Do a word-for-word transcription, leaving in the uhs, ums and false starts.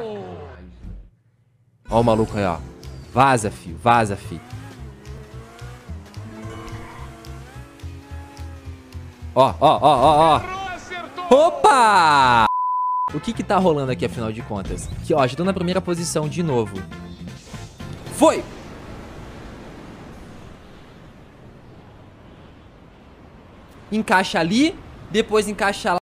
Ó o maluco aí, ó. Vaza, filho. Vaza, filho. Ó, ó, ó, ó, ó. Opa! O que que tá rolando aqui, afinal de contas? Que, ó, já tô na primeira posição de novo. Foi! Encaixa ali, depois encaixa lá.